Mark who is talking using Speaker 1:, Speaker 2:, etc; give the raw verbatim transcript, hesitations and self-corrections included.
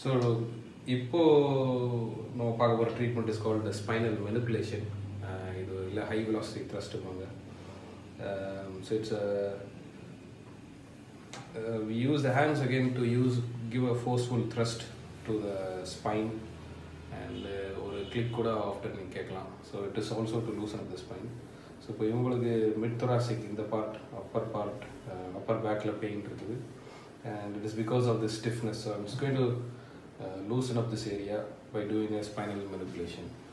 Speaker 1: So, இப்போ நம்ம பார்க்க போகிற treatment is called spinal manipulation. இது இல்லை ஹை வெலாசிட்டி த்ரஸ்ட்டுப்பாங்க. So it's we use the hands again to use give a forceful thrust to the spine and ஒரு click கூட ஆஃப்டர் நீங்கள் கேட்கலாம். So it is also to loosen the spine. So இப்போ இவங்களுக்கு mid thoracic இந்த part upper part upper பேக்கில் pain இருக்குது and it is because of this stiffness. So I'm just going to uh, loosen up this area by doing a spinal manipulation.